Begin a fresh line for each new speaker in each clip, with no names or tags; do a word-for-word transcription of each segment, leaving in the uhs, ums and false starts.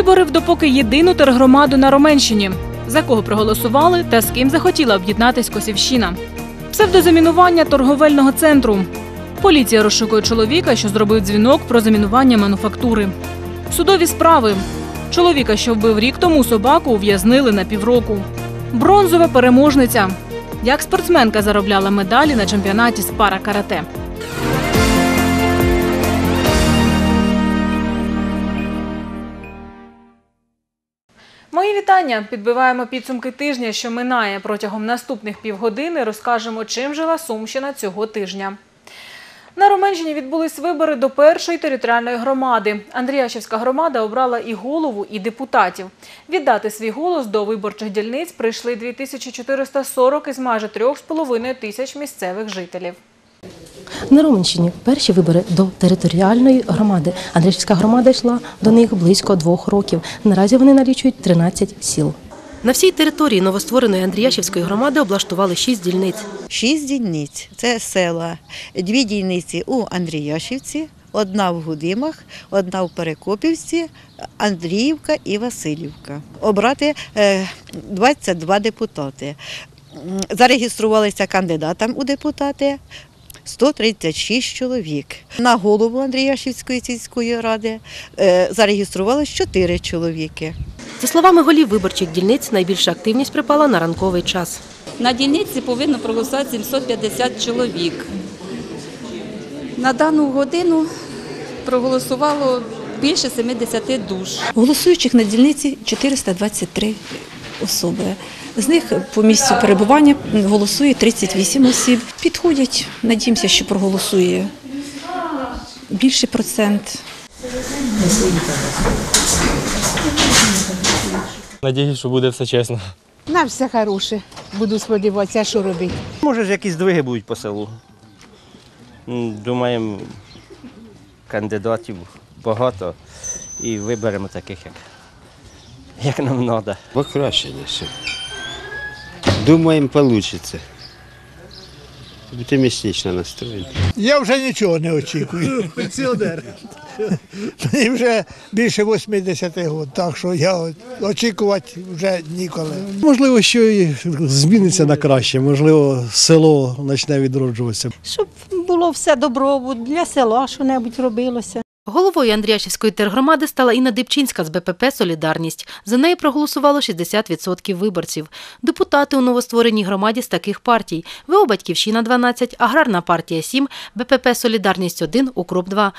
Виборив допоки єдину тергромаду на Роменщині. За кого проголосували та з ким захотіла об'єднатись Косівщина. Псевдозамінування торговельного центру. Поліція розшукує чоловіка, що зробив дзвінок про замінування мануфактури. Судові справи. Чоловіка, що вбив рік тому собаку, ув'язнили на півроку. Бронзова переможниця. Як спортсменка заробляла медалі на чемпіонаті з пара-карате. Мої вітання! Підбиваємо підсумки тижня, що минає. Протягом наступних півгодини розкажемо, чим жила Сумщина цього тижня. На Роменщині відбулись вибори до першої територіальної громади. Андріашівська громада обрала і голову, і депутатів. Віддати свій голос до виборчих дільниць прийшли дві тисячі чотириста сорок із майже трьох з половиною тисяч місцевих жителів.
На Роменщині перші вибори до територіальної громади. Андріашівська громада йшла до них близько двох років. Наразі вони налічують тринадцять сіл. На всій території новоствореної Андріашівської громади облаштували шість дільниць.
Шість дільниць – це села. Дві дільниці у Андріашівці, одна в Гудимах, одна в Перекопівці, Андріївка і Василівка. Обрати двадцять два депутати. Зареєструвалися кандидатам у депутати сто тридцять шість чоловік. На голову Андріашівської сільської ради зареєструвалися чотири чоловіки.
За словами голів виборчих дільниць, найбільша активність припала на ранковий час.
На дільниці повинно проголосувати сімсот п'ятдесят чоловік. На дану годину проголосувало більше сімдесят душ.
Голосуючих на дільниці чотириста двадцять три особи. З них по місцю перебування голосує тридцять вісім осіб. Підходять, надіємося, що проголосує більший процент.
Надіюсь, що буде все чесно.
На все хороше, буду сподіватися, а що робити.
Може, якісь здвиги будуть по селу. Думаємо, кандидатів багато і виберемо таких, як, як нам треба.
Покращення все. Думаємо, вийде. Оптимістично настроєні.
Я вже нічого не очікую. Пенсіонер. Мені вже більше вісімдесят років, так що я очікувати вже ніколи.
Можливо, що і зміниться на краще, можливо, село почне відроджуватися.
Щоб було все добробут, для села що-небудь робилося.
Головою Андріашівської тергромади стала Інна Дибчинська з Б П П «Солідарність». За неї проголосувало шістдесят відсотків виборців. Депутати у новоствореній громаді з таких партій – ВО «Батьківщина» – дванадцять, Аграрна партія – сім, Б П П «Солідарність» – один, укроп – два.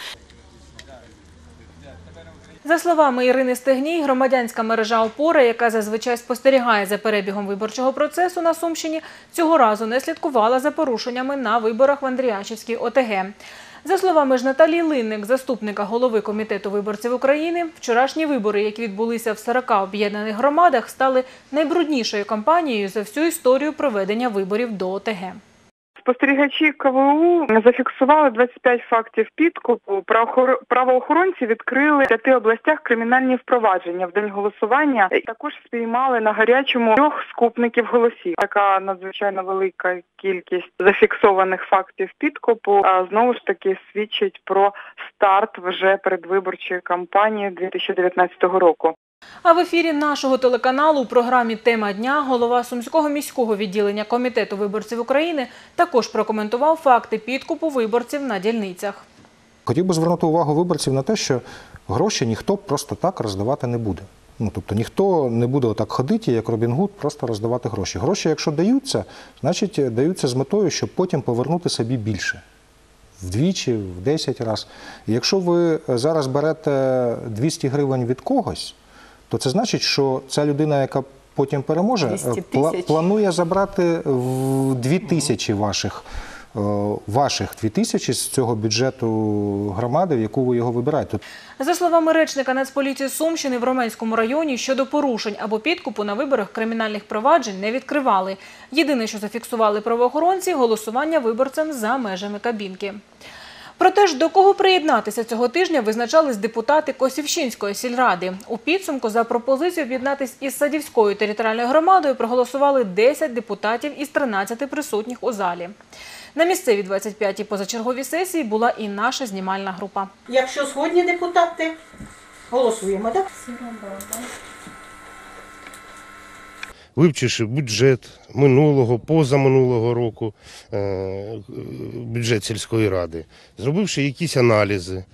За словами Ірини Стегній, громадянська мережа «Опора», яка зазвичай спостерігає за перебігом виборчого процесу на Сумщині, цього разу не слідкувала за порушеннями на виборах в Андріашівській О Те Ге. За словами ж Наталії Линник, заступника голови Комітету виборців України, вчорашні вибори, які відбулися в сорока об'єднаних громадах, стали найбруднішою кампанією за всю історію проведення виборів до О Те Ге.
Спостерігачі Ка Ве У зафіксували двадцять п'ять фактів підкупу. Правоохоронці відкрили в п'яти областях кримінальні впровадження в день голосування. Також спіймали на гарячому трьох скупників голосів. Така надзвичайно велика кількість зафіксованих фактів підкупу знову ж таки свідчить про старт вже передвиборчої кампанії дві тисячі дев'ятнадцятого року.
А в ефірі нашого телеканалу у програмі «Тема дня» голова Сумського міського відділення Комітету виборців України також прокоментував факти підкупу виборців на дільницях.
Хотів би звернути увагу виборців на те, що гроші ніхто просто так роздавати не буде. Ну, тобто ніхто не буде отак ходити, як Робін Гуд, просто роздавати гроші. Гроші, якщо даються, значить даються з метою, щоб потім повернути собі більше. Вдвічі, в десять разів. І якщо ви зараз берете двісті гривень від когось, то це значить, що ця людина, яка потім переможе, планує забрати дві тисячі ваших, ваших дві тисячі з цього бюджету громади, в яку ви його вибираєте.
За словами речника Нацполіції Сумщини, в Роменському районі щодо порушень або підкупу на виборах кримінальних проваджень не відкривали. Єдине, що зафіксували правоохоронці – голосування виборцям за межами кабінки. Проте ж, до кого приєднатися цього тижня визначались депутати Косівщинської сільради. У підсумку за пропозицію об'єднатись із Садівською територіальною громадою проголосували десять депутатів із тринадцяти присутніх у залі. На місцевій двадцять п'ятій позачерговій сесії була і наша знімальна група.
Якщо згодні депутати,
Голосуємо, так?
Вивчивши бюджет минулого, позаминулого року, бюджет сільської ради, зробивши якісь аналізи,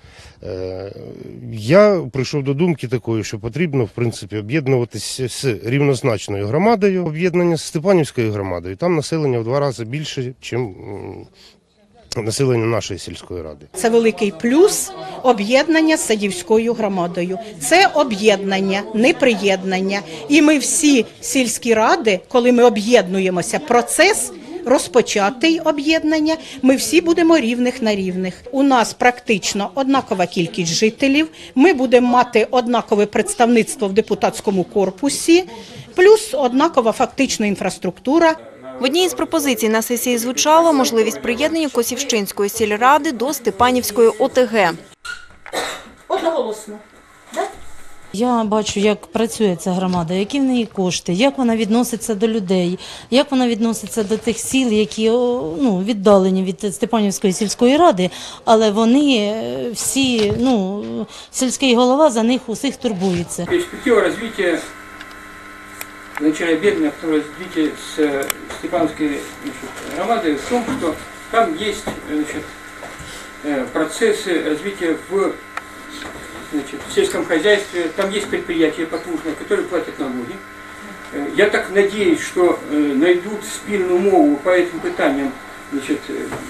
я прийшов до думки такої, що потрібно, в принципі, об'єднуватися з рівнозначною громадою, об'єднання з Степанівською громадою. Там населення в два рази більше, ніж населення нашої сільської ради.
Це великий плюс об'єднання з Садівською громадою. Це об'єднання, не приєднання. І ми всі сільські ради, коли ми об'єднуємося, процес розпочатий об'єднання, ми всі будемо рівних на рівних. У нас практично однакова кількість жителів, ми будемо мати однакове представництво в депутатському корпусі, плюс однакова фактична інфраструктура.
В одній із пропозицій на сесії звучало можливість приєднання Косівщинської сільради до Степанівської О Те Ге.
Одноголосно.
Я бачу, як працює ця громада, які в неї кошти, як вона відноситься до людей, як вона відноситься до тих сіл, які ну, віддалені від Степанівської сільської ради, але вони всі, ну, сільський голова за них усіх турбується.
Перспектива розвитку, начало объединения, второе развитие с Степановской громадой в том, что там есть, значит, процессы развития в, значит, в сельском хозяйстве, там есть предприятия потужные, которые платят налоги. Я так надеюсь, что найдут спільну мову по этим питанням, значит,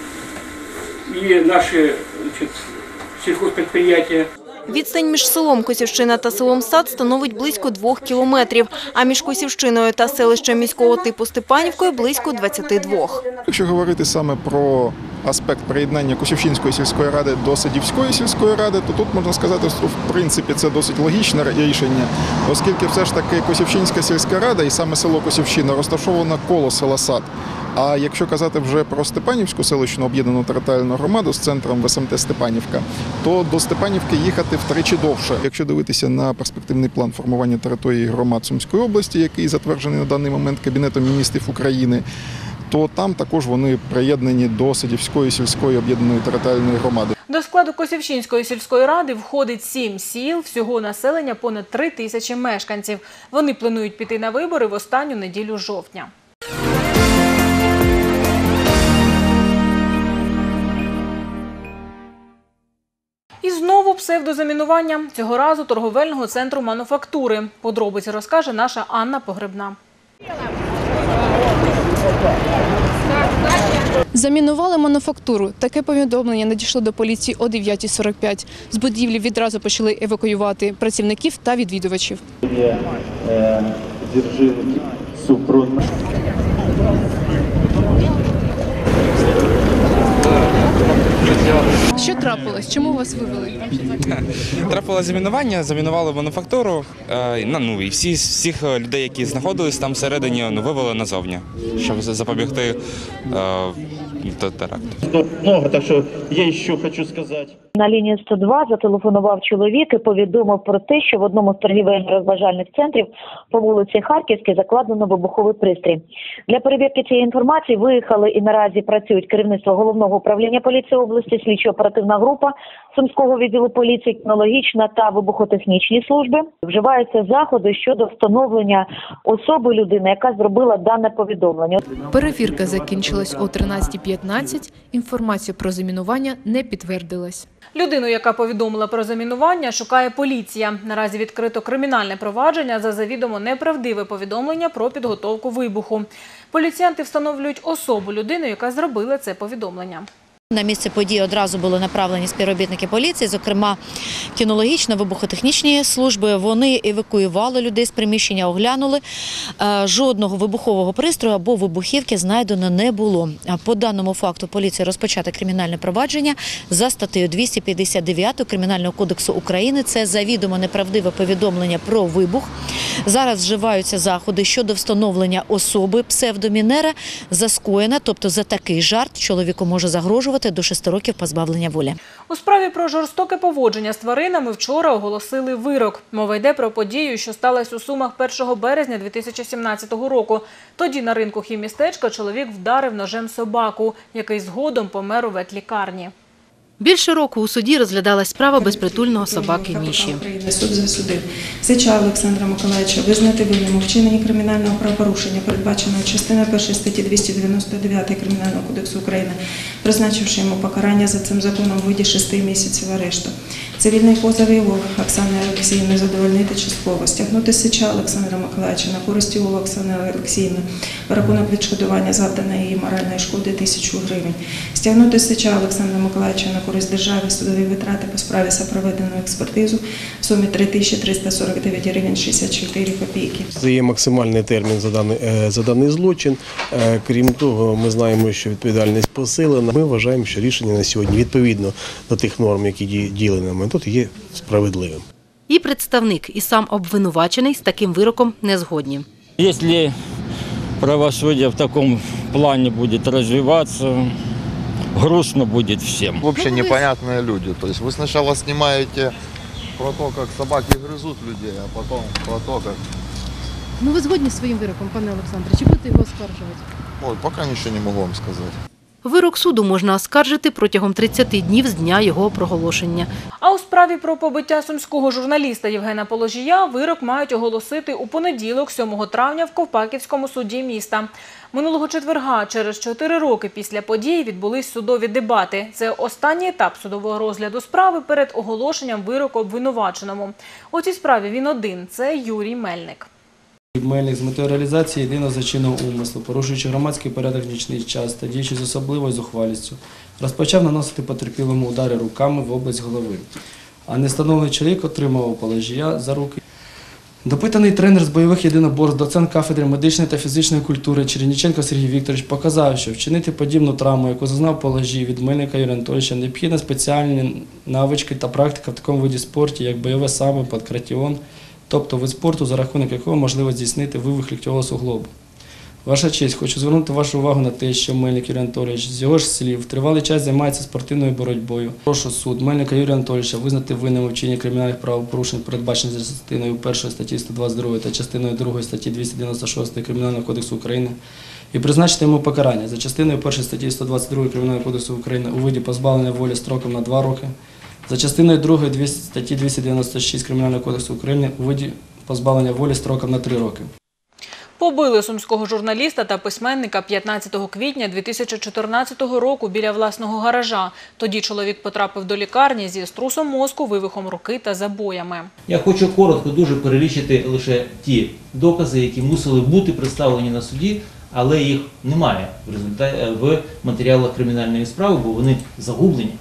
и наши, значит, сельхозпредприятия.
Відстань між селом Косівщина та селом Сад становить близько двох кілометрів, а між Косівщиною та селищем міського типу Степанівкою – близько двадцяти двох.
Якщо говорити саме про аспект приєднання Косівщинської сільської ради до Садівської сільської ради, то тут можна сказати, що в принципі це досить логічне рішення, оскільки все ж таки Косівщинська сільська рада і саме село Косівщина розташовано коло села Сад. А якщо казати вже про Степанівську селищну об'єднану територіальну громаду з центром в ес ем те Степанівка, то до Степанівки їхати втричі довше. Якщо дивитися на перспективний план формування території громад Сумської області, який затверджений на даний момент Кабінетом міністрів України, то там також вони приєднані до Садівської сільської об'єднаної територіальної громади.
До складу Косівщинської сільської ради входить сім сіл, всього населення понад три тисячі мешканців. Вони планують піти на вибори в останню неділю жовтня. І знову псевдозамінування. Цього разу торговельного центру мануфактури. Подробиці розкаже наша Анна Погребна.
Замінували мануфактуру. Таке повідомлення надійшло до поліції о дев'ятій сорок п'ять. З будівлі відразу почали евакуювати працівників та відвідувачів. Що трапилось? Чому вас вивели?
Трапилось замінування, замінували мануфактуру, ну і всі, всіх людей, які знаходились там всередині, ну, вивели назовні, щоб запобігти е, теракту.
Много, так що я ще хочу сказати.
На лінію сто два зателефонував чоловік і повідомив про те, що в одному з торгівельно-розважальних центрів по вулиці Харківській закладено вибуховий пристрій. Для перевірки цієї інформації виїхали і наразі працюють керівництво Головного управління поліції області, слідчо-оперативна група Сумського відділу поліції, кінологічна та вибухотехнічні служби. Вживаються заходи щодо встановлення особи людини, яка зробила дане повідомлення.
Перевірка закінчилась о тринадцятій п'ятнадцять. Інформацію про замінування не підтвердилась.
Людину, яка повідомила про замінування, шукає поліція. Наразі відкрито кримінальне провадження за завідомо неправдиве повідомлення про підготовку вибуху. Поліціянти встановлюють особу людини, яка зробила це повідомлення.
На місце події одразу були направлені співробітники поліції, зокрема кінологічна, вибухотехнічні служби. Вони евакуювали людей з приміщення, оглянули. Жодного вибухового пристрою або вибухівки знайдено не було. По даному факту поліція розпочала кримінальне провадження за статтею двісті п'ятдесят дев'ять Кримінального кодексу України. Це завідомо неправдиве повідомлення про вибух. Зараз вживаються заходи щодо встановлення особи псевдомінера за скоєне, тобто за такий жарт чоловіку може загрожувати до шести років позбавлення волі.
У справі про жорстоке поводження з тваринами вчора оголосили вирок. Мова йде про подію, що сталася у Сумах першого березня дві тисячі сімнадцятого року. Тоді на ринку хіммістечка чоловік вдарив ножем собаку, який згодом помер у ветлікарні.
Більше року у суді розглядалась справа безпритульного собаки Міші.
Суд засудив Сича Олександра Миколаївича визнати винним у вчиненні кримінального правопорушення, передбаченого частиною першої статті двісті дев'яносто дев'ять Кримінального кодексу України, призначивши йому покарання за цим законом у виді шести місяців арешту. Цивільний позов його Оксани Олексіївни задовольнити частково, стягнути Сича Олександра Миколаївича на користь його Оксани Олексіївни в рахунок відшкодування завданої її моральної шкоди тисячу гривень, стягнути Сича Олександра Миколаївича на користь держави судові витрати по справі за проведену експертизу в сумі три тисячі триста сорок дев'ять гривень шістдесят чотири копійки.
Це є максимальний термін за даний, за даний злочин. Крім того, ми знаємо, що відповідальність посилена. Ми вважаємо, що рішення на сьогодні відповідно до тих норм, які діяли на момент, є справедливим.
І представник, і сам обвинувачений з таким вироком не згодні.
Якщо правосудие в таком плане будет развиваться, грустно будет всем.
Вообще непонятные люди. То есть вы сначала снимаете про то, как собаки грызут людей, а потом про то, как...
Ну ви згодні з своїм вироком, пане Олександре? Чи будете його оскаржувати?
Ой, пока ничего не могу вам сказать.
Вирок суду можна оскаржити протягом тридцяти днів з дня його проголошення.
А у справі про побиття сумського журналіста Євгена Положія вирок мають оголосити у понеділок, сьомого травня, в Ковпаківському суді міста. Минулого четверга, через чотири роки після подій, відбулись судові дебати. Це останній етап судового розгляду справи перед оголошенням вироку обвинуваченому. У цій справі він один – це Юрій Мельник.
Мельник з метою реалізації єдиного злочинного умислу, порушуючи громадський порядок в нічний час та діючи з особливою зухвалістю, розпочав наносити потерпілому удари руками в область голови. А невстановлений чоловік отримав Положія за руки. Допитаний тренер з бойових єдиноборств, доцент кафедри медичної та фізичної культури Черніченко Сергій Вікторович показав, що вчинити подібну травму, яку зазнав Положій від Мельника Юрія Анатолійовича, необхідні спеціальні навички та практика в такому виді спорту, як бойове саме панкратіон, тобто вид спорту, за рахунок якого можливо здійснити вивих ліктьового суглобу. Ваша честь, хочу звернути вашу увагу на те, що Мельник Юрій Анатолійович з його ж слів тривалий час займається спортивною боротьбою. Прошу суд Мельника Юрія Анатолійовича визнати винним у вчиненні кримінальних правопорушень, передбачених за частиною першої статті сто двадцять два та частиною другої статті двісті дев'яносто шість Кримінального кодексу України і призначити йому покарання за частиною першої статті сто двадцять два Кримінального кодексу України у виді позбавлення волі строком на два роки, за частиною другої статті двісті дев'яносто шість Кримінального кодексу України у виді позбавлення волі строком на три роки.
Побили сумського журналіста та письменника п'ятнадцятого квітня дві тисячі чотирнадцятого року біля власного гаража. Тоді чоловік потрапив до лікарні зі струсом мозку, вивихом руки та забоями.
Я хочу коротко дуже перелічити лише ті докази, які мусили бути представлені на суді, але їх немає в результаті в матеріалах кримінальної справи, бо вони загублені.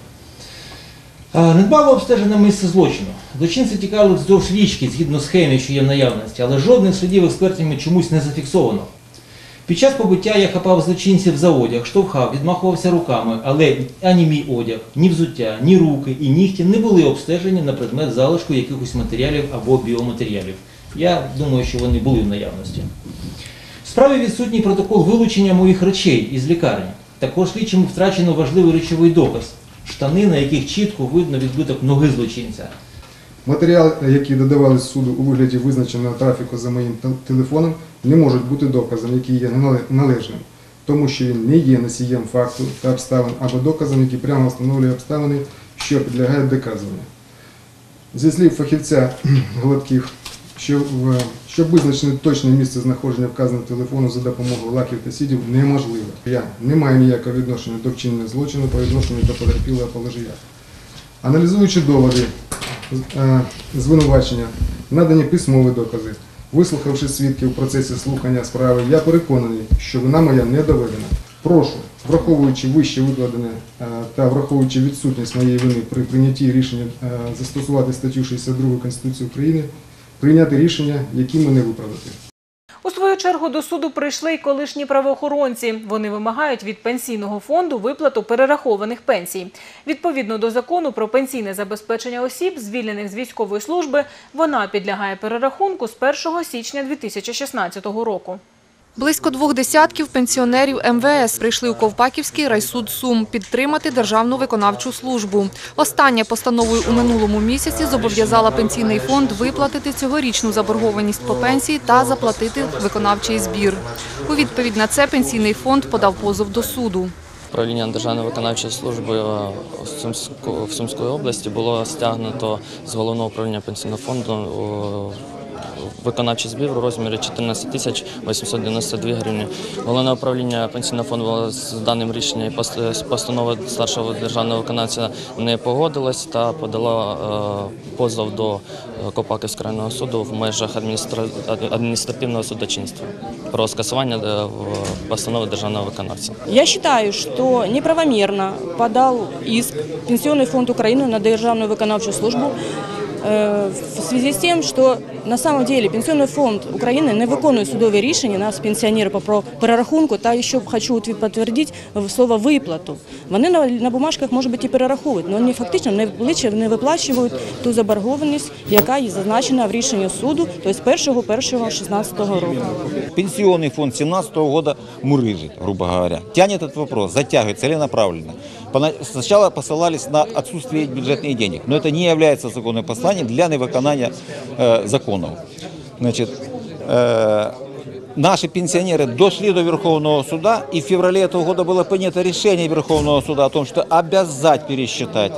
Недбало обстежено місце злочину. Злочинці тікали вздовж річки, згідно схемі, що є в наявності, але жодних слідів експертами чомусь не зафіксовано. Під час побиття я хапав злочинців за одяг, штовхав, відмахувався руками, але ані мій одяг, ні взуття, ні руки і нігті не були обстежені на предмет залишку якихось матеріалів або біоматеріалів. Я думаю, що вони були в наявності. В справі відсутній протокол вилучення моїх речей із лікарні. Також слідчому втрачено важливий речовий доказ – штани, на яких чітко видно відбиток ноги злочинця.
Матеріали, які додавались суду у вигляді визначеного трафіку за моїм телефоном, не можуть бути доказом, який є належним, тому що він не є носієм факту та обставин або доказом, які прямо встановлює обставини, що підлягають доказуванню. Зі слів фахівця Гладких, що щоб визначити точне місце знаходження вказаного телефону за допомогою лаків та сідів неможливо. Я не маю ніякого відношення до вчинення злочину по відношенню до потерпілого Положія. Аналізуючи доводи звинувачення, надані письмові докази, вислухавши свідків в процесі слухання справи, я переконаний, що вина моя не доведена. Прошу, враховуючи вище викладене та враховуючи відсутність моєї вини при прийнятті рішення застосувати статтю шістдесят два Конституції України, прийняти рішення, які мене виправдати.
У свою чергу до суду прийшли й колишні правоохоронці. Вони вимагають від пенсійного фонду виплату перерахованих пенсій. Відповідно до закону про пенсійне забезпечення осіб, звільнених з військової служби, вона підлягає перерахунку з першого січня дві тисячі шістнадцятого року.
Близько двох десятків пенсіонерів ем ве ес прийшли у Ковпаківський райсуд Сум підтримати Державну виконавчу службу. Остання постановою у минулому місяці зобов'язала пенсійний фонд виплатити цьогорічну заборгованість по пенсії та заплатити виконавчий збір. У відповідь на це пенсійний фонд подав позов до суду.
Управління Державної виконавчої служби в Сумській області було стягнуто з Головного управління Пенсійного фонду виконавчий збір у розмірі чотирнадцять тисяч вісімсот дев'яносто дві гривні. Головне управління Пенсійного фонду з даним рішенням постанови старшого державного виконавця не погодилось та подало позов до Ковпаківського районного суду в межах адміністративного судочинства про скасування постанови державного виконавця.
Я считаю, что неправомерно подал иск Пенсионный фонд Украины на Державную виконавчую службу в связи с тем, что на самом деле Пенсионный фонд Украины не виконує судові рішення нас, пенсіонерів, про перерахунку, та ще хочу підтвердити слово «виплату». Вони на, на бумажках, може бути, і перераховують, але вони фактично не, не виплачують ту заборгованість, яка є зазначена в рішенні суду, тобто першого першого дві тисячі шістнадцятого року.
Пенсионный фонд две тысячи семнадцатого года мурыжит, грубо говоря. Тянет этот вопрос, затягивает целенаправленно. Сначала посылались на отсутствие бюджетных денег, но это не является законным посланием для невыконания э, законов. Значит, э, наши пенсионеры дошли до Верховного суда, и в феврале этого года было принято решение Верховного суда о том, что обязать пересчитать.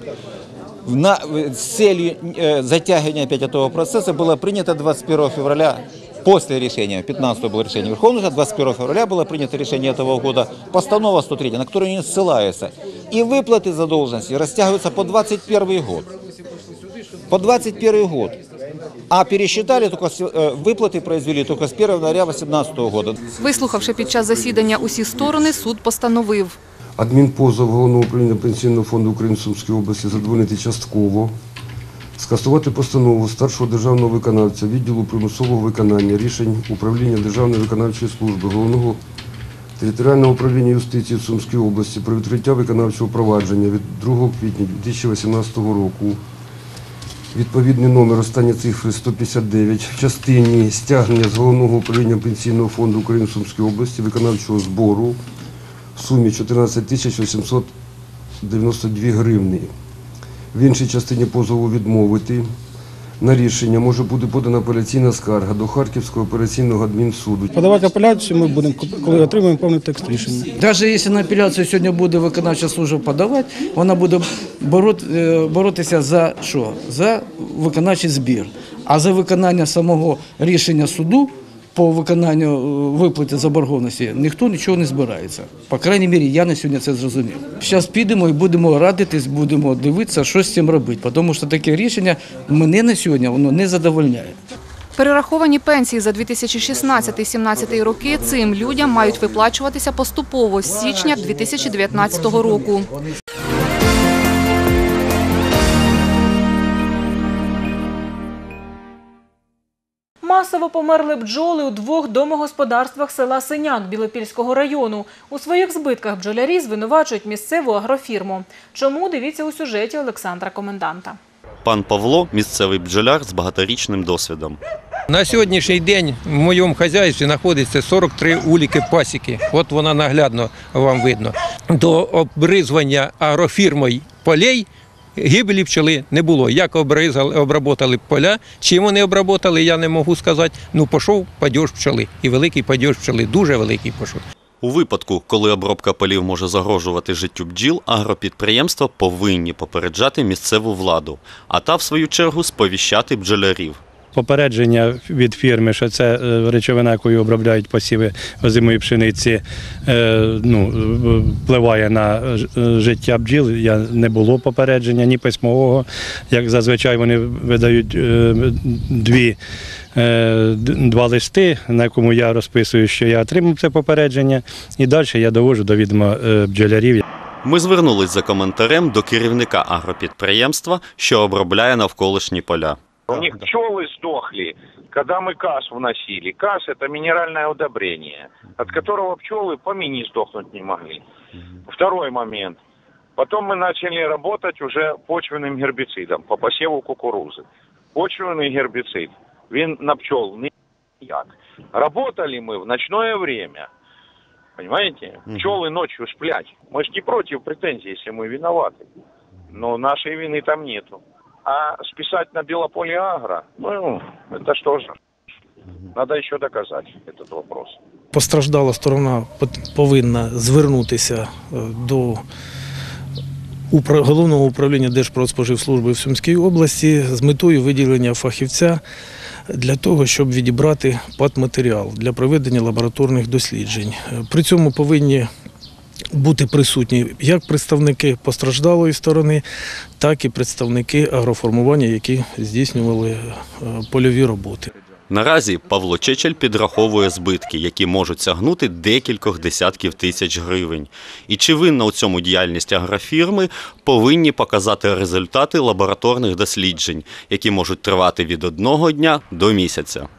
На, с целью э, затягивания опять этого процесса было принято двадцать первого февраля. После решения, пятнадцатого было решение Верховного суда, двадцать первого февраля было принято решение этого года, постанова сто три, на которую не ссылаются. И выплаты задолженности растягиваются по двадцать первый год. По двадцать первый год. А пересчитали, только выплаты произвели только с первого января две тысячи восемнадцатого года.
Вислухавши під час засідання усі сторони, суд постановив.
Адмінпозов Головного управління Пенсійного фонду України в Сумській області задовольнити частково. Скасувати постанову старшого державного виконавця відділу примусового виконання рішень Управління Державної виконавчої служби Головного територіального управління юстиції в Сумській області про відкриття виконавчого провадження від другого квітня дві тисячі вісімнадцятого року. Відповідний номер, останні цифри сто п'ятдесят дев'ять, в частині стягнення з Головного управління Пенсійного фонду України в Сумській області виконавчого збору в сумі чотирнадцять тисяч вісімсот дев'яносто дві гривні. В іншій частині позову відмовити. На рішення може бути подана апеляційна скарга до Харківського операційного адмінсуду.
Подавати апеляцію ми будемо, коли отримаємо повний текст рішення.
Навіть якщо на апеляцію сьогодні буде виконавча служба подавати, вона буде боротися за що? За виконавчий збір. А за виконання самого рішення суду по виконанню виплати заборгованості ніхто нічого не збирається. По крайній мірі, я на сьогодні це зрозумів. Зараз підемо і будемо радитись, будемо дивитися, що з цим робити, тому що таке рішення мене на сьогодні воно не задовольняє.
Перераховані пенсії за дві тисячі шістнадцятий - дві тисячі сімнадцятий роки цим людям мають виплачуватися поступово з січня дві тисячі дев'ятнадцятого року.
Масово померли бджоли у двох домогосподарствах села Синяк Білопільського району. У своїх збитках бджолярі звинувачують місцеву агрофірму. Чому – дивіться у сюжеті Олександра Коменданта.
Пан Павло – місцевий бджоляр з багаторічним досвідом.
На сьогоднішній день в моєму хазяйстві знаходиться сорок три уліки пасіки. От вона наглядно вам видно. До обризування агрофірмою полей гибелі пчели не було. Як обрізали, обработали поля, чим вони обработали, я не можу сказати. Ну, пішов падеж пчели. І великий падеж пчели, дуже великий пішов.
У випадку, коли обробка полів може загрожувати життю бджіл, агропідприємства повинні попереджати місцеву владу, а та, в свою чергу, сповіщати бджолярів.
Попередження від фірми, що це речовина, якою обробляють посіви озимої пшениці, ну, впливає на життя бджіл. Я не було попередження, ні письмового. Як зазвичай вони видають дві, два листи, на якому я розписую, що я отримав це попередження, і далі я довожу до відома бджолярів.
Ми звернулись за коментарем до керівника агропідприємства, що обробляє навколишні поля.
У них пчелы сдохли, когда мы каш вносили. Каш – это минеральное удобрение, от которого пчелы по мини сдохнуть не могли. Второй момент. Потом мы начали работать уже почвенным гербицидом по посеву кукурузы. Почвенный гербицид, він на пчел ніяк. Работали мы в ночное время. Понимаете? Пчелы ночью сплять. Мы ж не против претензий, если мы виноваты. Но нашей вины там нету. А списать на Белополе Агро, ну, это что же? Надо еще доказать этот вопрос.
Постраждала сторона повинна звернутися до Головного управління Держпродспоживслужби в Сумській області з метою виділення фахівця для того, щоб відібрати патматеріал для проведення лабораторних досліджень. При цьому повинні бути присутні як представники постраждалої сторони, так і представники агроформування, які здійснювали польові роботи.
Наразі Павло Чечель підраховує збитки, які можуть сягнути декількох десятків тисяч гривень. І чи винна у цьому діяльність агрофірми, повинні показати результати лабораторних досліджень, які можуть тривати від одного дня до місяця.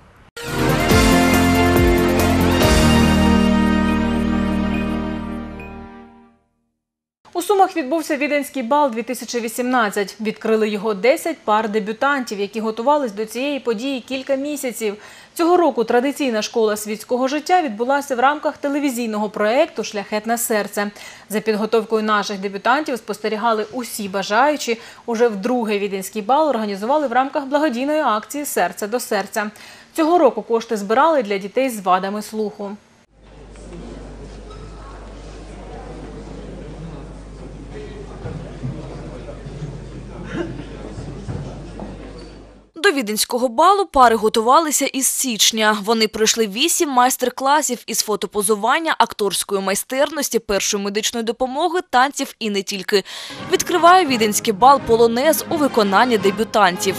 У Сумах відбувся Віденський бал дві тисячі вісімнадцять. Відкрили його десять пар дебютантів, які готувались до цієї події кілька місяців. Цього року традиційна школа світського життя відбулася в рамках телевізійного проєкту «Шляхетне серце». За підготовкою наших дебютантів спостерігали усі бажаючі. Уже вдруге Віденський бал організували в рамках благодійної акції «Серце до серця». Цього року кошти збирали для дітей з вадами слуху.
До Віденського балу пари готувалися із січня. Вони пройшли вісім майстер-класів із фотопозування, акторської майстерності, першої медичної допомоги, танців і не тільки. Відкриває Віденський бал полонез у виконанні дебютантів.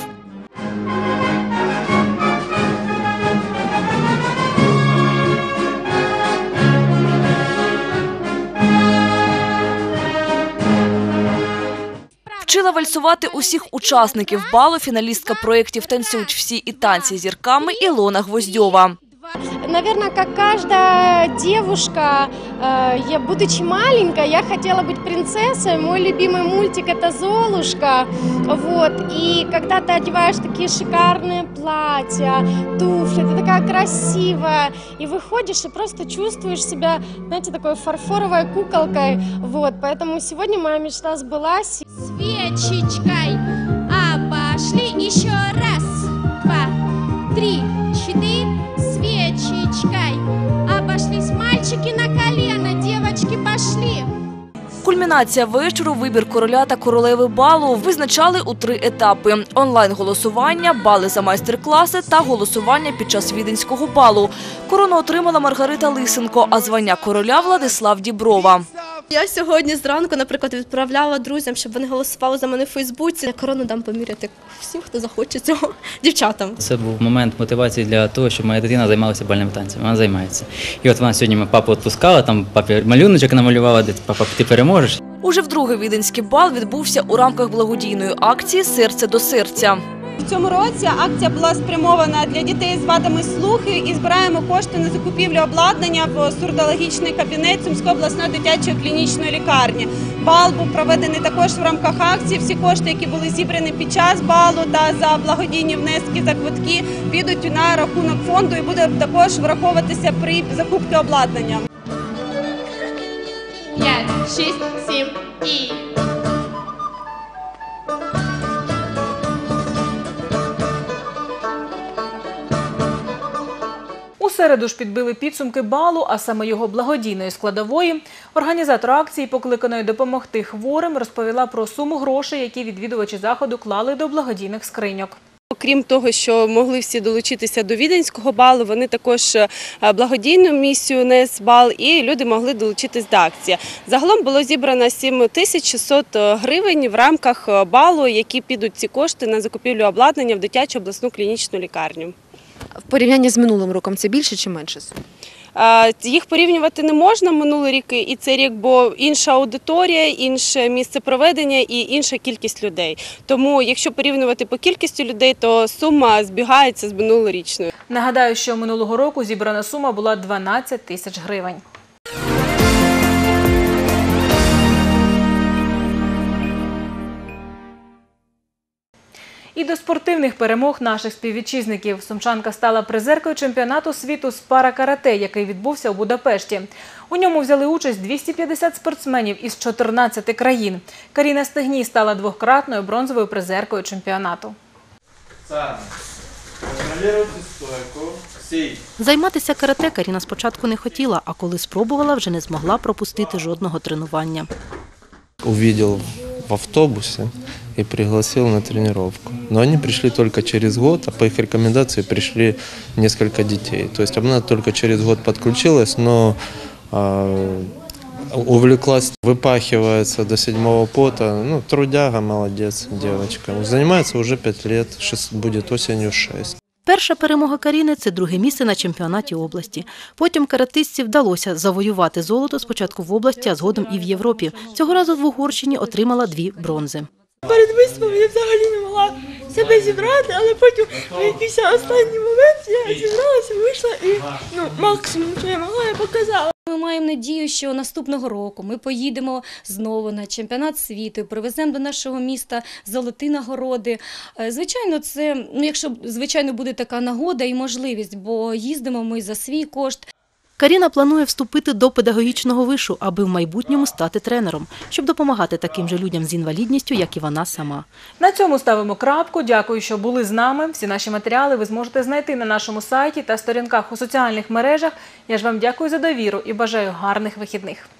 Вчила вальсувати усіх учасників балу фіналістка проєктів «Танцюють всі і танці з зірками» Ілона Гвоздьова.
Наверное, как каждая девушка, я, будучи маленькой, я хотела быть принцессой. Мой любимый мультик – это «Золушка». Вот. И когда ты одеваешь такие шикарные платья, туфли, ты такая красивая, и выходишь, и просто чувствуешь себя, знаете, такой фарфоровой куколкой. Вот. Поэтому сегодня моя мечта сбылась.
Свечечкой обошли еще раз, два, три, четыре. Свечечкой обошлись мальчики на колено, девочки пошли.
Кульмінація вечору, вибір короля та королеви балу визначали у три етапи – онлайн-голосування, бали за майстер-класи та голосування під час Віденського балу. Корону отримала Маргарита Лисенко, а звання короля – Владислав Діброва.
Я сьогодні зранку, наприклад, відправляла друзям, щоб вони голосували за мене в Фейсбуці. Я корону дам поміряти всім, хто захоче цього, дівчатам.
Це був момент мотивації для того, щоб моя дитина займалася бальними танцями. Вона займається. І от вона сьогодні ми папу відпускала, там папі малюночок намалювала, де папа, ти переможеш.
Уже вдруге Віденський бал відбувся у рамках благодійної акції «Серце до серця».
В цьому році акція була спрямована для дітей з вадами слуху і збираємо кошти на закупівлю обладнання в сурдологічний кабінет Сумської обласної дитячої клінічної лікарні. Бал був проведений також в рамках акції. Всі кошти, які були зібрані під час балу та за благодійні внески за квитки, підуть на рахунок фонду і будуть також враховуватися при закупці обладнання.
П'ять, шість, сім і...
У середу ж підбили підсумки балу, а саме його благодійної складової. Організатор акції, покликаної допомогти хворим, розповіла про суму грошей, які відвідувачі заходу клали до благодійних скриньок.
Окрім того, що могли всі долучитися до Віденського балу, вони також благодійну місію нес бал і люди могли долучитись до акції. Загалом було зібрано сім тисяч шістсот гривень в рамках балу, які підуть ці кошти на закупівлю обладнання в дитячу обласну клінічну лікарню.
В порівнянні з минулим роком це більше чи менше?
Їх порівнювати не можна минулий рік і цей рік, бо інша аудиторія, інше місце проведення і інша кількість людей. Тому, якщо порівнювати по кількості людей, то сума збігається з минулорічною.
Нагадаю, що минулого року зібрана сума була дванадцять тисяч гривень. І до спортивних перемог наших співвітчизників. Сумчанка стала призеркою чемпіонату світу з пара-карате, який відбувся у Будапешті. У ньому взяли участь двісті п'ятдесят спортсменів із чотирнадцяти країн. Каріна Стегній стала двократною бронзовою призеркою чемпіонату.
Контролируйте стойку,
Займатися карате Каріна спочатку не хотіла, а коли спробувала, вже не змогла пропустити жодного тренування.
Увидел в автобусе и пригласил на тренировку. Но они пришли только через год, а по их рекомендации пришли несколько детей. То есть она только через год подключилась, но э, увлеклась, выпахивается до седьмого пота. Ну, трудяга, молодец, девочка. Занимается уже пять лет, будет осенью шесть.
Перша перемога Каріни – це друге місце на чемпіонаті області. Потім каратистці вдалося завоювати золото спочатку в області, а згодом і в Європі. Цього разу в Угорщині отримала дві бронзи.
Перед виступом я взагалі не могла себе зібрати, але потім в якийсь останній момент я зібралася, вийшла і ну, максимум, що я могла, я показала.
Ми маємо надію, що наступного року ми поїдемо знову на чемпіонат світу, привеземо до нашого міста золоті нагороди. Звичайно, це, ну, якщо, звичайно, буде така нагода і можливість, бо їздимо ми за свій кошт.
Каріна планує вступити до педагогічного вишу, аби в майбутньому стати тренером, щоб допомагати таким же людям з інвалідністю, як і вона сама.
На цьому ставимо крапку. Дякую, що були з нами. Всі наші матеріали ви зможете знайти на нашому сайті та сторінках у соціальних мережах. Я ж вам дякую за довіру і бажаю гарних вихідних.